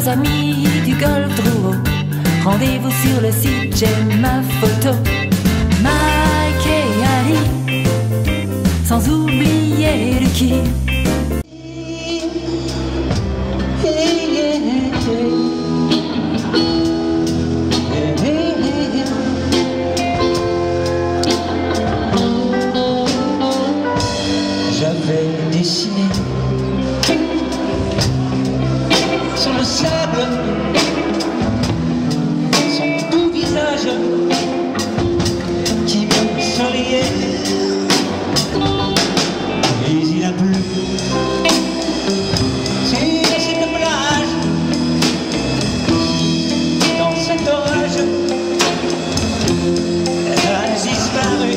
futurs amis du golf Drouot. Rendez-vous sur le site, j'aime ma photo. Mike et Ali, sans oublier le qui. J'avais dessiné sur le sable son doux visage qui me souriait. Mais il a plu sur cette plage, dans cet orage, elle a disparu.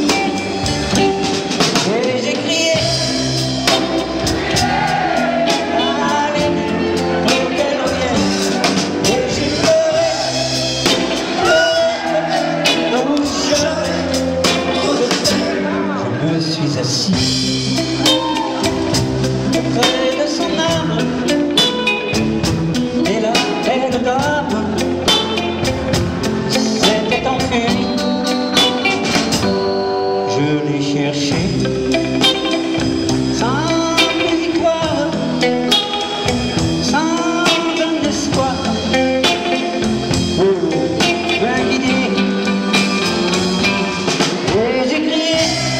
Et j'ai crié, allez, pour qu'elle revienne. Et j'ai pleuré, je me suis assis près de son âme, et la belle dame s'était enfuie. Je l'ai cherchée sans victoire, sans un espoir pour me guider. Et j'ai crié,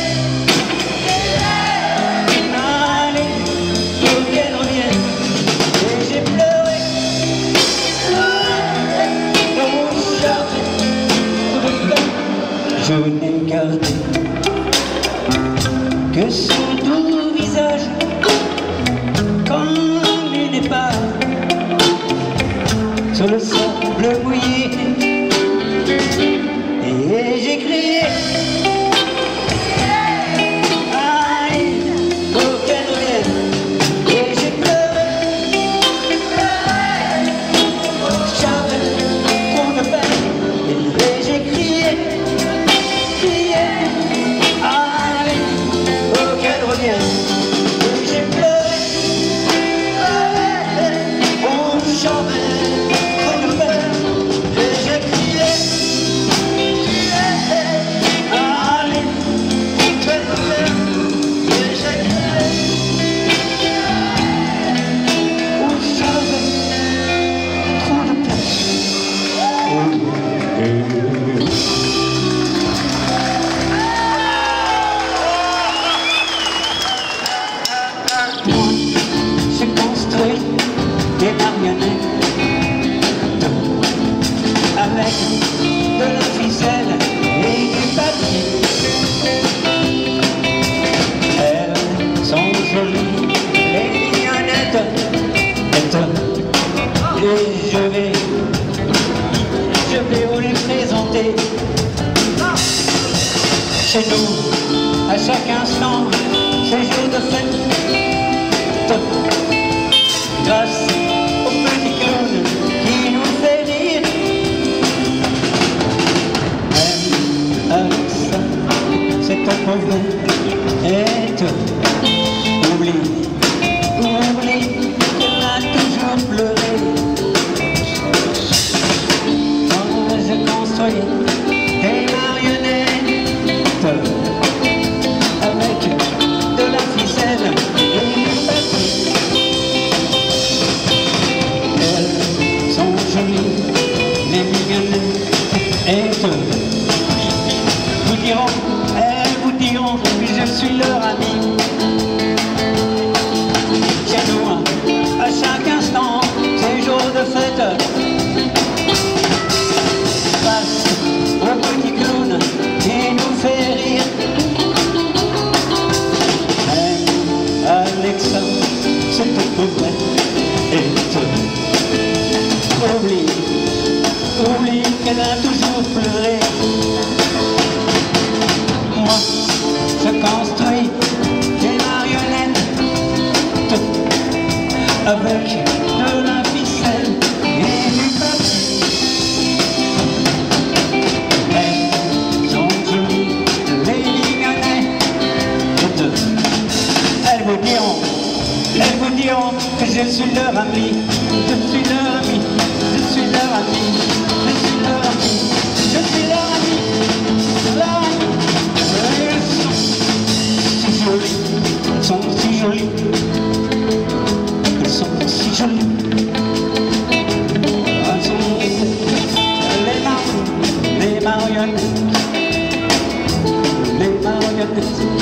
allez, pour qu'elle revienne. Et j'ai pleuré, je n'ai gardé que son doux visage comme une épave sur le sable mouillé. Et j'ai crié, allez, pour qu'elle revienne. Et j'ai pleuré, j'avais trop de peine. Et j'ai crié, allez, pour qu'elle revienne. Et j'ai pleuré, oh j'avais trop de peine. Et j'ai crié, allez, pour qu'elle revienne. Et j'ai crié, oh j'avais trop de peine. Moi, j'ai construit des marionnettes avec de la ficelle et du papier. Elles sont jolies, les mignonnettes, et je vais vous les présenter. Chez nous, à chaque instant, c'est jour de fête. Grâce au petit clown qui nous fait rire. Même avec ça, c'est un pauvre être. Oublie qu'elle a toujours pleuré. Quand je construis des marionnettes avec de la ficelle et du papier. Elles sont jolies, les mignonnettes, et elles vous diront que je suis leur ami. Chez nous, à chaque instant, c'est jour de fête. Face au petit clown qui nous fait rire. Même Alexa, c'est un pauvre et oublie qu'elle a toujours pleuré. Moi, je construis des marionnettes avec de la ficelle et du papier. Elles sont jolies, les mignonnettes. Elles vous diront que je suis leur ami, je suis leur leur ami, je suis leur ami, je suis leur ami, leur ami. Elles sont si jolies, elles sont si jolies, elles sont les marionnettes, les marionnettes.